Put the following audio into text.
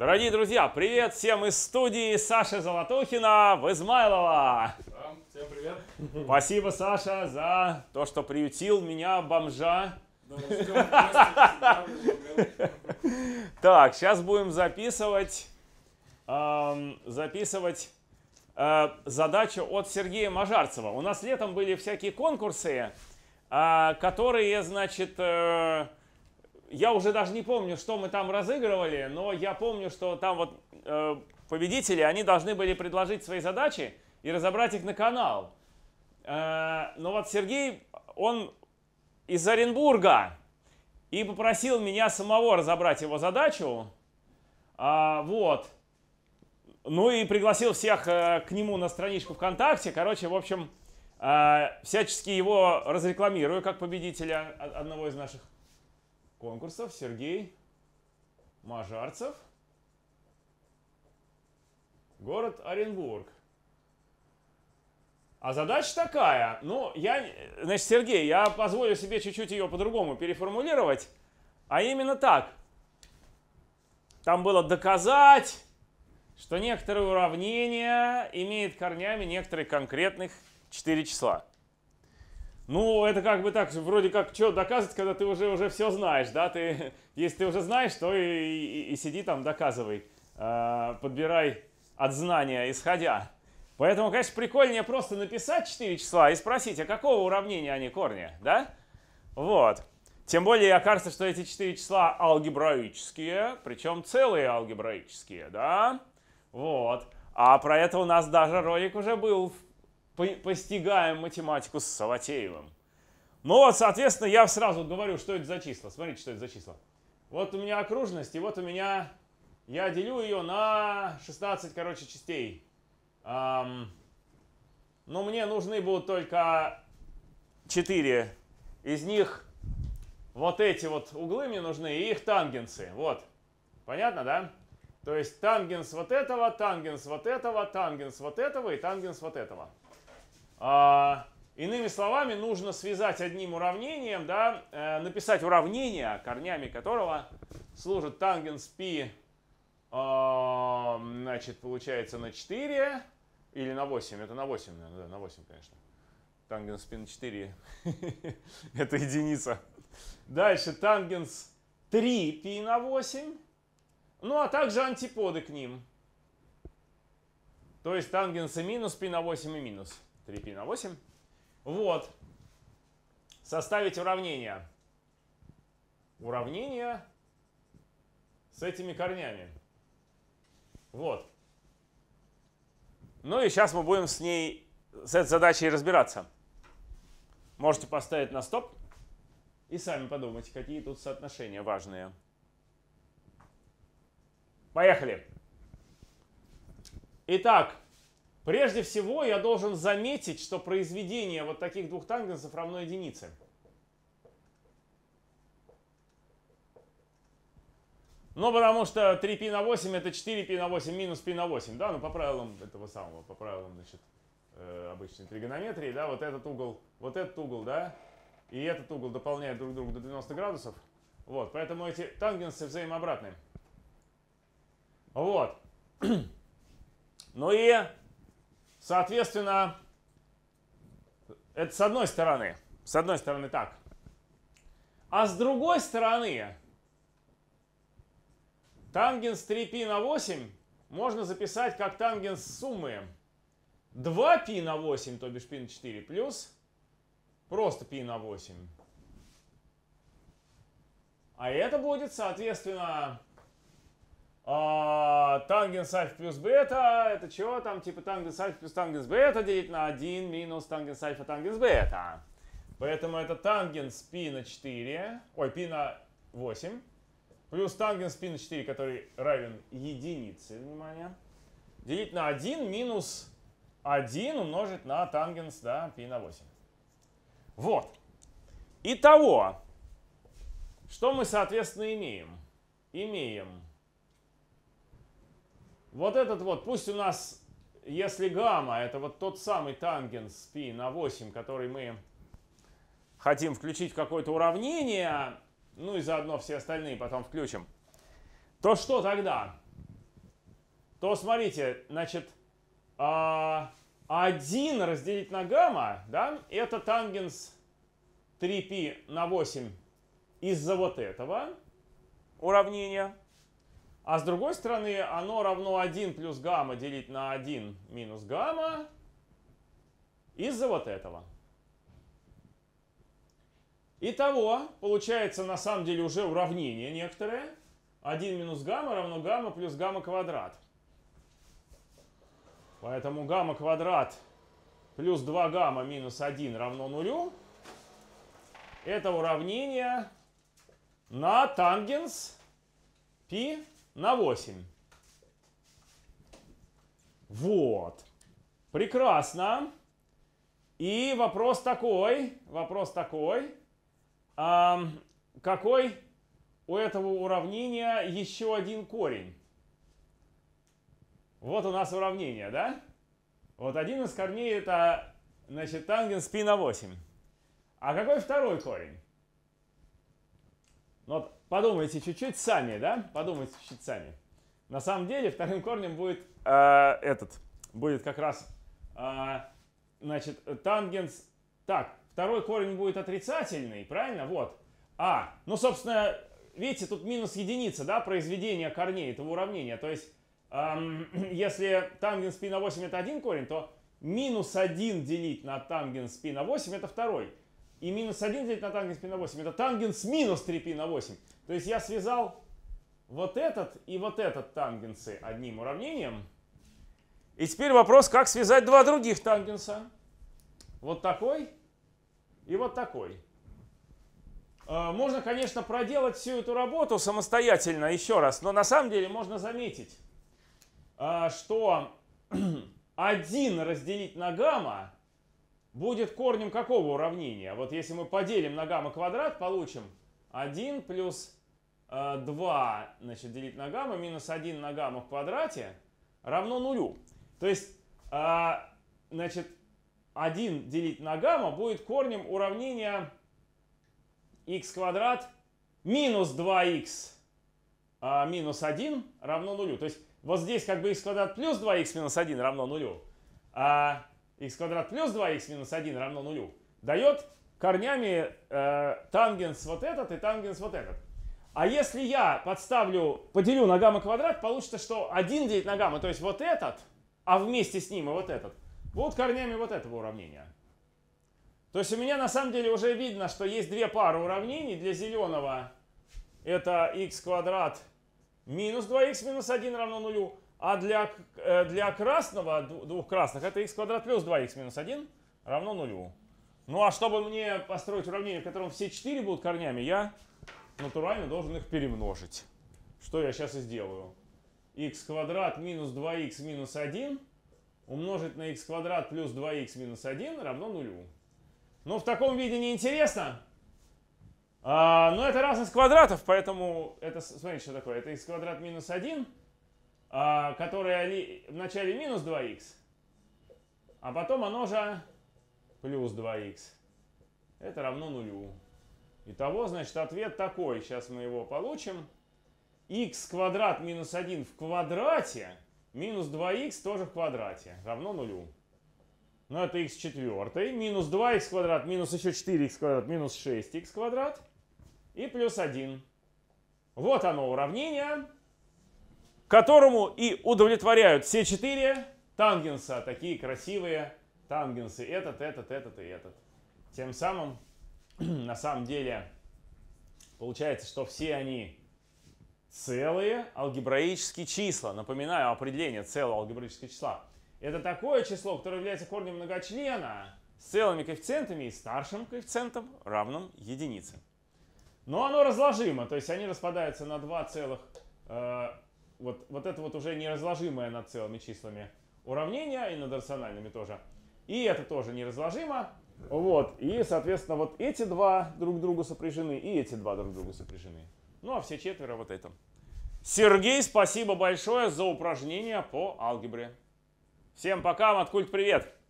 Дорогие друзья, привет всем из студии Саши Золотухина в Измайлово. Да, всем привет. Спасибо, Саша, за то, что приютил меня, бомжа. Да, ждем гостя. Так, сейчас будем записывать задачу от Сергея Мажарцева. У нас летом были всякие конкурсы, которые, значит, я уже даже не помню, что мы там разыгрывали, но я помню, что там вот победители, они должны были предложить свои задачи и разобрать их на канал. Но вот Сергей, он из Оренбурга и попросил меня самого разобрать его задачу. Вот. Ну и пригласил всех к нему на страничку ВКонтакте. Короче, в общем, всячески его разрекламирую как победителя одного из наших конкурсов. Сергей Мажарцев, город Оренбург. А задача такая, значит, Сергей, я позволю себе чуть-чуть ее по-другому переформулировать, а именно так. Там было доказать, что некоторые уравнения имеют корнями некоторых конкретных 4 числа. Ну, это как бы так, вроде как, что доказывать, когда ты уже все знаешь, да? Если ты уже знаешь, то и сиди там, доказывай, подбирай от знания исходя. Поэтому, конечно, прикольнее просто написать 4 числа и спросить, а какого уравнения они корни, да? Вот. Тем более, окажется, что эти 4 числа алгебраические, причем целые алгебраические, да? Вот. А про это у нас даже ролик уже был «Постигаем математику с Саватеевым». Ну вот, соответственно, я сразу говорю, что это за числа. Смотрите, что это за числа. Вот у меня окружность, и вот у меня, я делю ее на 16, короче, частей. Но мне нужны будут только 4. Из них вот эти вот углы мне нужны, и их тангенсы. Вот. Понятно, да? То есть тангенс вот этого, тангенс вот этого, тангенс вот этого и тангенс вот этого. Иными словами, нужно связать одним уравнением, да, написать уравнение, корнями которого служит тангенс π, значит, получается на 4 или на 8. Это на 8, да, на 8, конечно. Тангенс π на 4 это единица. Дальше тангенс 3π на 8. Ну, а также антиподы к ним. То есть тангенсы минус π на 8 и минус 3π на 8. Вот. Составить уравнение. Уравнение с этими корнями. Вот. Ну и сейчас мы будем с этой задачей разбираться. Можете поставить на стоп и сами подумать, какие тут соотношения важные. Поехали. Итак, прежде всего я должен заметить, что произведение вот таких двух тангенсов равно единице. Ну, потому что 3π на 8 это 4π на 8 минус π на 8, да, ну по правилам этого самого, по правилам, значит, обычной тригонометрии, да, вот этот угол, да, и этот угол дополняют друг друга до 90 градусов. Вот, поэтому эти тангенсы взаимообратные. Вот. Ну и, соответственно, это с одной стороны. С одной стороны так. А с другой стороны, тангенс 3π на 8 можно записать как тангенс суммы 2π на 8, то бишь π на 4, плюс просто π на 8. А это будет, соответственно, тангенс альфа плюс бета, это что там, типа тангенс альфа плюс тангенс бета делить на 1 минус тангенс альфа тангенс бета. Поэтому это тангенс π на 4, π на 8, плюс тангенс π на 4, который равен единице, внимание, делить на 1 минус 1 умножить на тангенс, да, π на 8. Вот. Итого, что мы, соответственно, имеем? Имеем вот этот вот, пусть у нас, если гамма, это вот тот самый тангенс π на 8, который мы хотим включить в какое-то уравнение, ну и заодно все остальные потом включим, то что тогда? то смотрите, значит, 1 разделить на гамма, да, это тангенс 3π на 8 из-за вот этого уравнения. А с другой стороны, оно равно 1 плюс гамма делить на 1 минус гамма из-за вот этого. Итого, получается на самом деле уже уравнение некоторое. 1 минус гамма равно гамма плюс гамма квадрат. Поэтому гамма квадрат плюс 2 гамма минус 1 равно нулю. Это уравнение на тангенс π на 8. Вот. Прекрасно. И вопрос такой. Какой у этого уравнения еще один корень? Вот у нас уравнение, да? Вот один из корней это, значит, тангенс π на 8. А какой второй корень? Вот подумайте чуть-чуть сами, да? Подумайте чуть-чуть сами. На самом деле вторым корнем будет будет как раз, значит, тангенс. Так, второй корень будет отрицательный, правильно? Вот. Ну, собственно, видите, тут минус единица, да, произведение корней этого уравнения. То есть, если тангенс π на 8 это один корень, то минус 1 делить на тангенс π на 8 это второй. И минус 1 делить на тангенс π на 8 это тангенс минус 3π на 8. То есть я связал вот этот и вот этот тангенсы одним уравнением. И теперь вопрос, как связать два других тангенса. Вот такой и вот такой. Можно, конечно, проделать всю эту работу самостоятельно еще раз, но на самом деле можно заметить, что 1 разделить на гамма будет корнем какого уравнения? Вот если мы поделим на гамма квадрат, получим 1 плюс 2, значит, делить на гамма минус 1 на гамма в квадрате равно нулю. То есть, значит, 1 делить на гамма будет корнем уравнения х квадрат минус 2х минус 1 равно нулю. То есть вот здесь как бы х квадрат плюс 2х минус 1 равно нулю, а х квадрат плюс 2х минус 1 равно нулю дает корнями тангенс вот этот и тангенс вот этот. А если я поделю на гамма квадрат, получится, что 1 делить на гамма, то есть вот этот, а вместе с ним и вот этот, будут корнями вот этого уравнения. То есть у меня на самом деле уже видно, что есть две пары уравнений. Для зеленого это х квадрат минус 2х минус 1 равно нулю. А для красного, двух красных, это х квадрат плюс 2х минус 1 равно нулю. Ну а чтобы мне построить уравнение, в котором все 4 будут корнями, я натурально должен их перемножить. Что я сейчас и сделаю. Х квадрат минус 2х минус 1 умножить на х квадрат плюс 2х минус 1 равно нулю. Ну, в таком виде не интересно. Но это разность квадратов, поэтому это, смотрите, что такое. Это х квадрат минус 1, которое вначале минус 2х, а потом оно же плюс 2х. Это равно нулю. Итого, значит, ответ такой. Сейчас мы его получим. Х квадрат минус 1 в квадрате минус 2х тоже в квадрате равно нулю. Ну, это х четвертый. Минус 2х квадрат минус еще 4х квадрат минус 6х квадрат. И плюс 1. Вот оно уравнение, которому и удовлетворяют все 4 тангенса. Такие красивые тангенсы. Этот и этот. Тем самым, на самом деле, получается, что все они целые алгебраические числа. Напоминаю определение целого алгебраического числа. Это такое число, которое является корнем многочлена с целыми коэффициентами и старшим коэффициентом, равным единице. Но оно разложимо, то есть они распадаются на два целых, вот это вот уже неразложимое над целыми числами уравнение, и над рациональными тоже. И это тоже неразложимо. Вот, и, соответственно, вот эти два друг к другу сопряжены, и эти два друг к другу сопряжены. Ну, а все четверо вот это. Сергей, спасибо большое за упражнение по алгебре. Всем пока, Маткульт, привет!